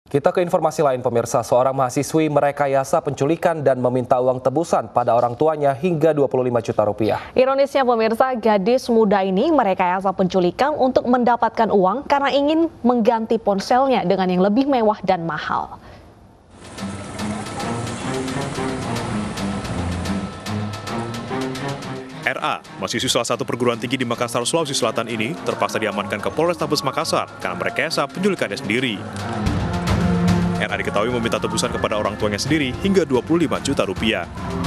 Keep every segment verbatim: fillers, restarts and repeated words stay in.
Kita ke informasi lain pemirsa, seorang mahasiswi merekayasa penculikan dan meminta uang tebusan pada orang tuanya hingga dua puluh lima juta rupiah. Ironisnya pemirsa, gadis muda ini merekayasa penculikan untuk mendapatkan uang karena ingin mengganti ponselnya dengan yang lebih mewah dan mahal. R A, mahasiswi salah satu perguruan tinggi di Makassar, Sulawesi Selatan ini terpaksa diamankan ke Polrestabes Makassar karena merekayasa penculikannya sendiri. R A diketahui meminta tebusan kepada orang tuanya sendiri hingga dua puluh lima juta rupiah.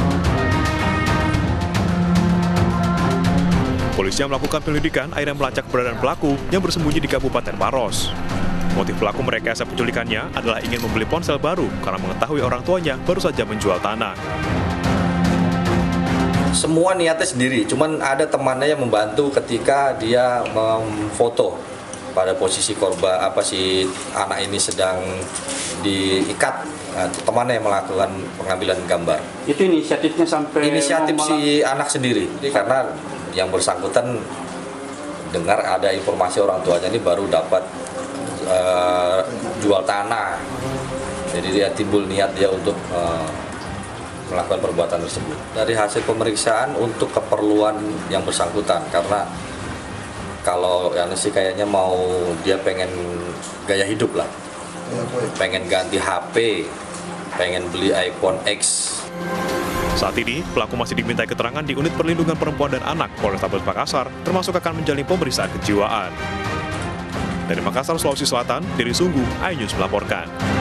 Polisi yang melakukan penyelidikan akhirnya melacak keberadaan pelaku yang bersembunyi di Kabupaten Maros. Motif pelaku merekayasa penculikannya adalah ingin membeli ponsel baru karena mengetahui orang tuanya baru saja menjual tanah. Semua niatnya sendiri, cuman ada temannya yang membantu ketika dia memfoto pada posisi korban, apa si anak ini sedang diikat. Nah, temannya yang melakukan pengambilan gambar. Itu inisiatifnya sampai inisiatif si anak sendiri, karena yang bersangkutan dengar ada informasi orang tuanya ini baru dapat uh, jual tanah, jadi dia timbul niat dia untuk uh, melakukan perbuatan tersebut. Dari hasil pemeriksaan untuk keperluan yang bersangkutan, karena kalau yang sih kayaknya mau dia pengen gaya hidup lah, pengen ganti H P, pengen beli iPhone X. Saat ini, pelaku masih dimintai keterangan di Unit Perlindungan Perempuan dan Anak Polrestabes Makassar, termasuk akan menjalani pemeriksaan kejiwaan. Dari Makassar, Sulawesi Selatan, Diri Sungguh, iNews melaporkan.